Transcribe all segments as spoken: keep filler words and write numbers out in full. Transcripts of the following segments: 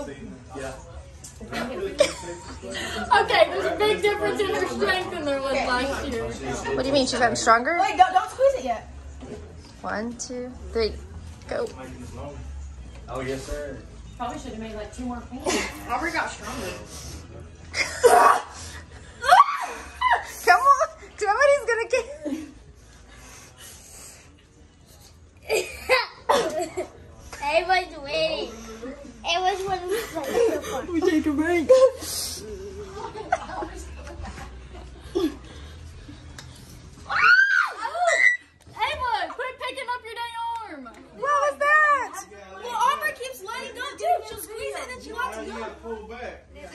Yeah. Okay, there's a big difference in her strength than there was last year. What do you mean? She's gotten stronger? Wait, don't, don't squeeze it yet. One, two, three, go. Oh, yes, sir. Probably should have made like two more points. Aubrey got stronger. Come on, somebody's gonna get. I was waiting. It was one of the We take a break. Ava, quit picking up your dang arm. What was that? Well, Aubrey keeps letting go too. She'll squeeze it and then she lets You go. gotta pull back.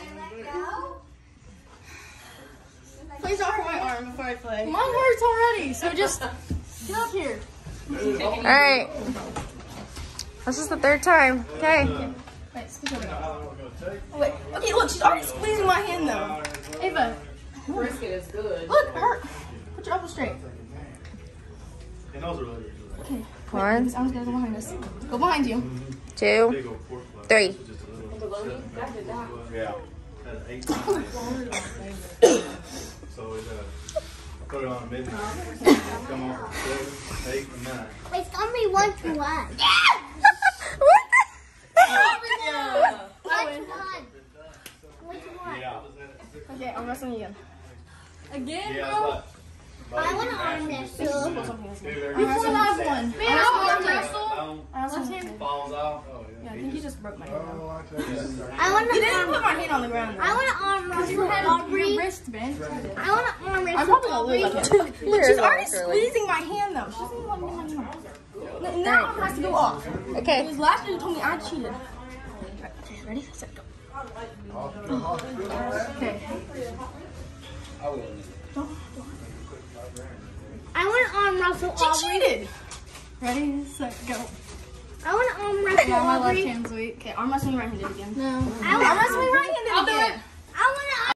Please don't hurt my arm before I play. Mine hurts already, so just get up here. All right. This is the third time. Okay. Wait, squeeze over. Oh, wait. Okay, look, she's already squeezing my hand though. Ava, Brisket is good. Look, her. Put your elbow straight. And those are really good. Okay. One. I'm just gonna go behind us. Go behind you. Two, Big old pork flat. three. Just a little. Bologna? That did not. Yeah. Had an eight. So it, uh, put it on midnight. Come on for seven, eight, and nine. It's gonna be one to one. What Yeah. Which one? Which one? Yeah. Okay, I'm wrestling again. again, Yeah, bro. but. but I want to arm actually wrestle. just- You Dude, can I have one. Man, I'll arm wrestle. Don't I also want to. falls off. Oh, Yeah, I think you just broke my hand. I want You to didn't arm. put my hand on the ground. I want to arm Your wrestle head, your Aubrey. wrist bent. I want to arm I'm wrestle probably gonna lose Aubrey. that. You're She's a already little girly. squeezing my hand though. She doesn't even want me to have my hand. Now it has to go off. Okay. Because last year you told me I cheated. Ready, set, go. Okay. I want to arm wrestle She Aubrey. cheated. Ready, set, go. I want to arm wrestle Now my left Aubrey. hand's weak. Okay, arm wrestling right-handed again. No. I Arm want wrestling right-handed I'll do again. it.